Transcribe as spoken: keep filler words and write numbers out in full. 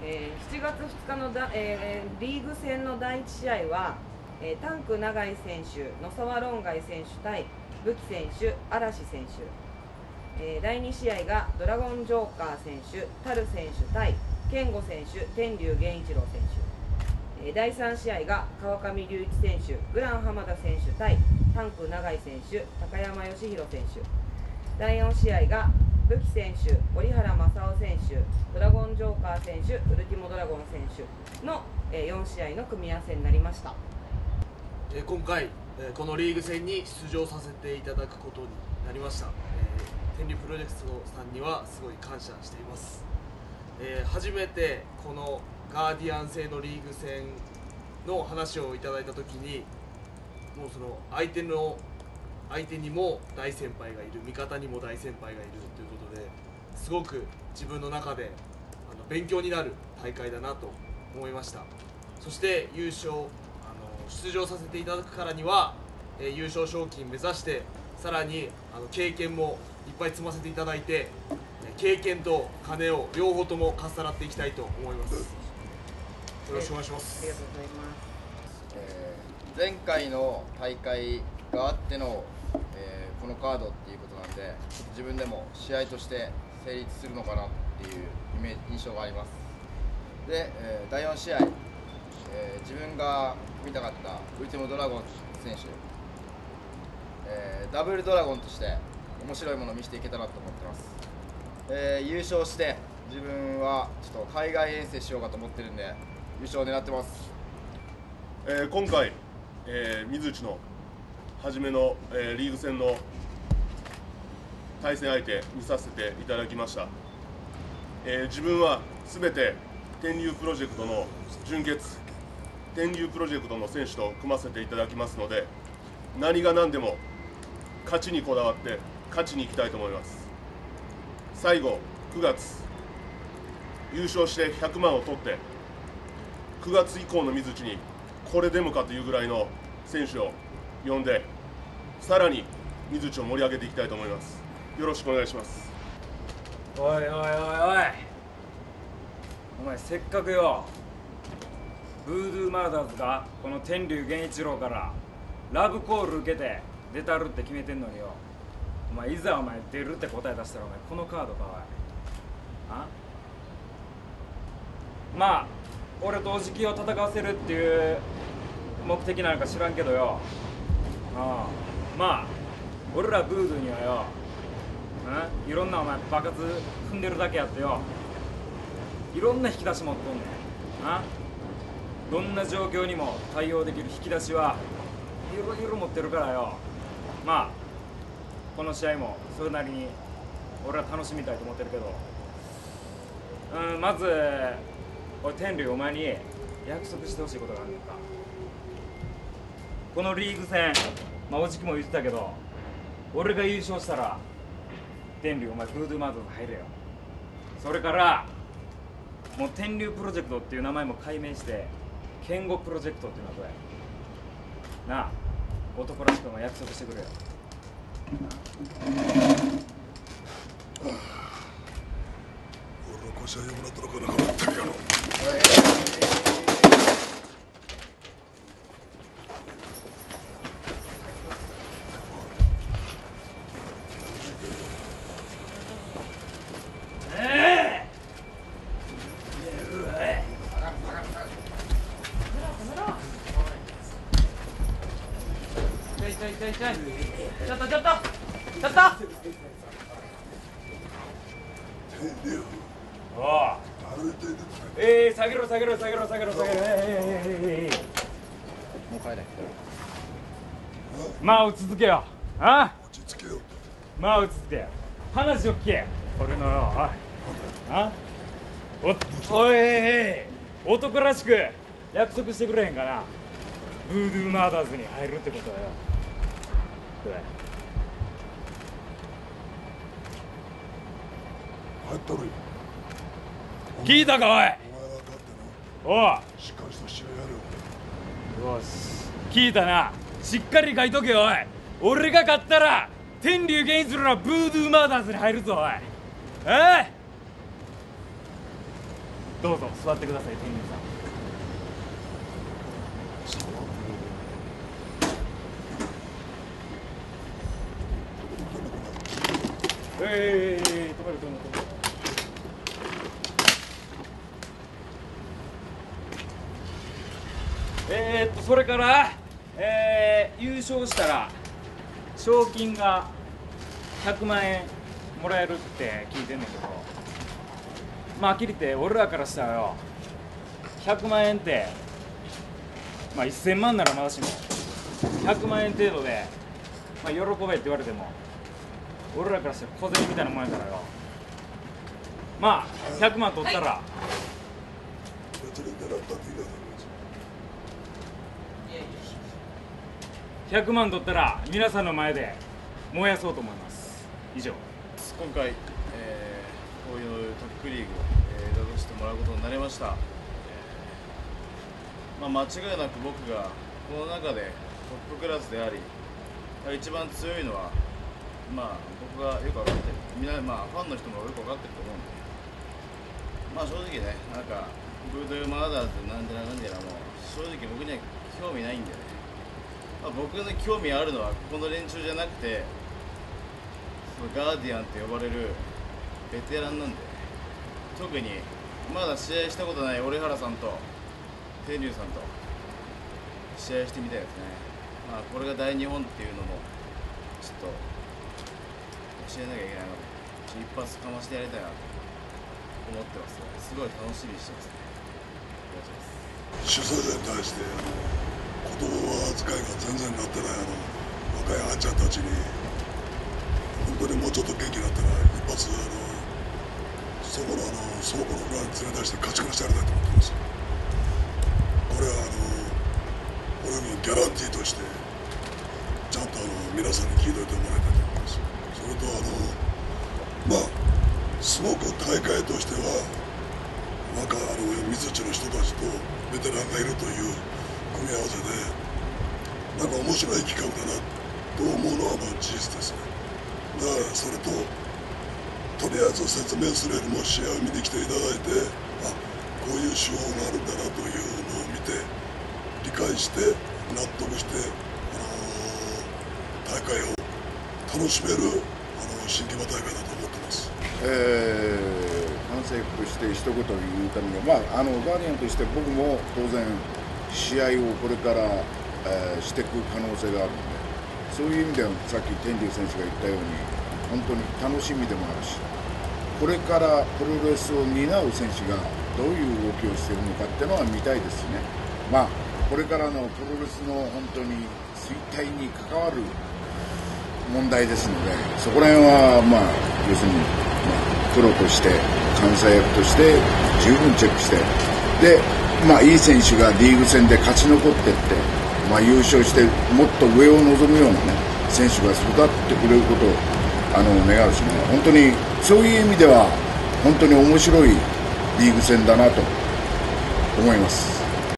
えー、しちがつふつかのだ、えー、リーグ戦のだいいち試合は、えー、タンク永井選手、野沢論外選手対武器選手、嵐選手、えー、だいに試合がドラゴンジョーカー選手、タル選手対健吾選手、天竜源一郎選手、えー、だいさん試合が川上隆一選手、グラン浜田選手対タンク永井選手、高山義弘選手、だいよん試合が武器選手、折原正夫選手、ドラゴンジョーカー選手、ウルティモドラゴン選手のよん試合の組み合わせになりました。 今回このリーグ戦に出場させていただくことになりました。天竜プロジェクトさんにはすごい感謝しています。初めてこのガーディアン製のリーグ戦の話をいただいたときに、もうその相手の相手にも大先輩がいる、味方にも大先輩がいるということで、すごく自分の中であの勉強になる大会だなと思いました。そして優勝、あの出場させていただくからには、えー、優勝賞金目指して、さらにあの経験もいっぱい積ませていただいて、経験と金を両方ともかっさらっていきたいと思います。よろしくお願いします。 ありがとうございます。 えー、前回の大会があってのえー、このカードっていうことなんで、ちょっと自分でも試合として成立するのかなっていうイメージ印象があります。で、えー、だいよん試合、えー、自分が見たかったウルティモドラゴン選手、えー、ダブルドラゴンとして面白いものを見せていけたらと思ってます。えー、優勝して自分はちょっと海外遠征しようかと思ってるんで、優勝を狙ってます。 えー、今回、えー、水内の初めの、えー、リーグ戦の対戦相手見させていただきました。えー、自分はすべて天竜プロジェクトの純潔、天竜プロジェクトの選手と組ませていただきますので、何が何でも勝ちにこだわって勝ちに行きたいと思います。最後くがつ優勝してひゃくまんを取って、くがつ以降の水内にこれでもかというぐらいの選手を呼んで、さらに水内を盛り上げていきたいと思います。よろしくお願いします。 おいおいおいおい、お前せっかくよブードゥーマーダーズがこの天竜源一郎からラブコール受けて出たるって決めてんのによ、お前いざお前出るって答え出したらお前このカードか。おいあまあ俺とおじきを戦わせるっていう目的なのか知らんけどよ、ああまあ俺らブードゥーにはよ、んいろんなお前爆発踏んでるだけやってよ、いろんな引き出し持っとんねん。あどんな状況にも対応できる引き出しはいろいろ持ってるからよ、まあこの試合もそれなりに俺は楽しみたいと思ってるけど、うん、まず俺天竜お前に約束してほしいことがあるのか。このリーグ戦、まあおじきも言ってたけど、俺が優勝したら天竜お前ブードゥーマードに入れよ。それからもう天竜プロジェクトっていう名前も改名して健吾プロジェクトっていうのはどうやなあ、男らしくも約束してくれよ。 俺の腰は読むなところから変わったんやろ。 ちょいちょいちょいちょっとちょっとちょっとおおええー、下げろ下げろ下げろ下げろ下げろ、ええもう帰れ。 まあ落ち着けよ。あ落ち着けよ。 まあ落ち着け。話を聞け。俺のよ、おいあおおい男らしく約束してくれへんかな。ブードゥーマーダーズに入るってことだよ。 入っとるよ。 聞いたかおい。 お前は勝っておな。しっかりした試合やるよ。 よし聞いたな。しっかり書いとけよおい。俺が勝ったら天竜源一郎のブードゥーマーダーズに入るぞおい。ええどうぞ座ってください、天竜さん。えー、止める止める止める。えーっとそれから、えー、優勝したら賞金がひゃくまんえんもらえるって聞いてんねんけど、まあはっきり言って俺らからしたらよ、ひゃくまんえんってまあせんまんならまだしもひゃくまんえん程度で、まあ、喜べって言われても俺らからしたら小銭みたいなもんやからよ、まあひゃくまん取ったら、 別に狙ったって言い方ですひゃくまん取ったら皆さんの前で燃やそうと思います。以上。 今回、えーこういうトップリーグ、えー出させてもらうことになりました。えーまあ、間違いなく僕がこの中でトップクラスであり一番強いのは、まあ、僕がよく分かってる、みんな、まあ、ファンの人もよく分かってると思うんで、まあ正直ね、なんかブードゥーマーダーズなんでななんでなもう正直僕には興味ないんでね、まあ、僕の興味あるのはこの連中じゃなくてそのガーディアンって呼ばれるベテランなんで、特にまだ試合したことない折原さんと天竜さんと試合してみたいですね。まあこれが大日本っていうのもちょっと教えなきゃいけないので一発かましてやりたいなと思ってますので、すごい楽しみにしてますね。お願いします。 主催者に対してあの言葉遣いが全然なってないあの若いあんちゃんたちに本当にもうちょっと元気になったら一発あのそこのあの倉庫の裏に連れ出して勝ち越してやりたいと思ってます。これはあの俺のギャランティーとしてちゃんとあの皆さんに聞いておいてもらいたいと思います。それとあのまあすごく大会としてはなんかあの水内の人たちとベテランがいるという組み合わせでなんか面白い企画だなと思うのはまあ事実ですね。だからそれととりあえず説明するよりも試合を見に来ていただいて、あこういう手法があるんだなというのを見て理解して納得して、あのー、大会を楽しめるあの新木場大会だと思ってます。 えー、反省として一言言うためには、まあ、あのガーディアンとして僕も当然試合をこれから、えー、していく可能性があるので、そういう意味ではさっき天竜選手が言ったように本当に楽しみでもあるし、これからプロレスを担う選手がどういう動きをしているのかっていうのは見たいですしね。まあこれからのプロレスの本当に衰退に関わる問題ですので、そこら辺はまあ要するに、まあ、プロとして監査役として十分チェックして、でまあいい選手がリーグ戦で勝ち残っていって、まあ、優勝してもっと上を望むようなね選手が育ってくれることをあの願うしね、本当にそういう意味では本当に面白いリーグ戦だなと思います。